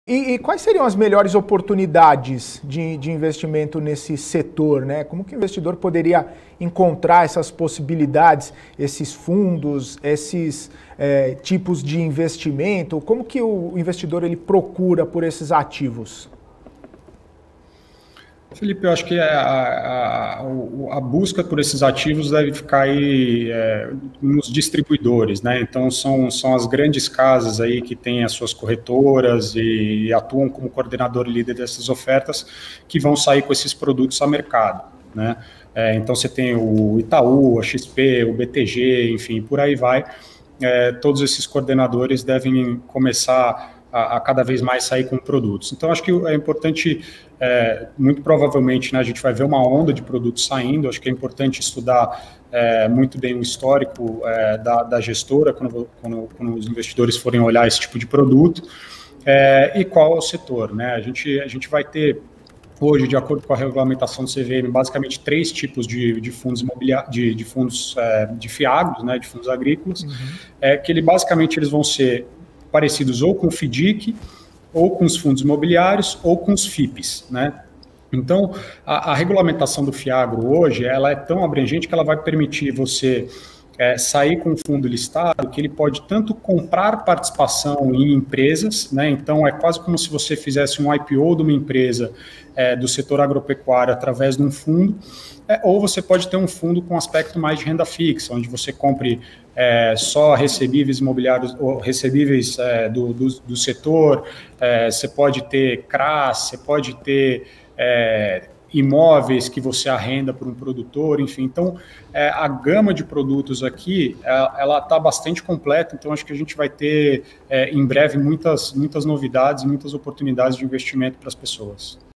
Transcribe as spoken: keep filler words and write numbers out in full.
E, e quais seriam as melhores oportunidades de, de investimento nesse setor, né? Como que o investidor poderia encontrar essas possibilidades, esses fundos, esses é, tipos de investimento? Como que o investidor ele procura por esses ativos? Felipe, eu acho que a, a, a busca por esses ativos deve ficar aí é, nos distribuidores, né? Então, são, são as grandes casas aí que têm as suas corretoras e, e atuam como coordenador e líder dessas ofertas que vão sair com esses produtos a mercado, né? É, então, você tem o Itaú, a X P, o B T G, enfim, por aí vai. É, todos esses coordenadores devem começar a, a cada vez mais sair com produtos. Então, acho que é importante, é, muito provavelmente, né, a gente vai ver uma onda de produtos saindo, acho que é importante estudar é, muito bem o histórico é, da, da gestora, quando, quando, quando os investidores forem olhar esse tipo de produto, é, e qual é o setor, né? A gente, a gente vai ter hoje, de acordo com a regulamentação do C V M, basicamente três tipos de, de fundos imobiliários, de, de fundos é, de fiagros, né, de fundos agrícolas, uhum. é, que ele, basicamente eles vão ser parecidos ou com o FDIC, ou com os fundos imobiliários, ou com os F I Ps, né? Então, a, a regulamentação do fiagro hoje, ela é tão abrangente que ela vai permitir você é, sair com um fundo listado que ele pode tanto comprar participação em empresas, né? Então é quase como se você fizesse um I P O de uma empresa é, do setor agropecuário através de um fundo, é, ou você pode ter um fundo com aspecto mais de renda fixa, onde você compre é, só recebíveis imobiliários, ou recebíveis é, do, do, do setor, é, você pode ter C R A S, você pode ter é, imóveis que você arrenda para um produtor, enfim. Então, é, a gama de produtos aqui, ela está bastante completa, então acho que a gente vai ter, é, em breve, muitas, muitas novidades, muitas oportunidades de investimento para as pessoas.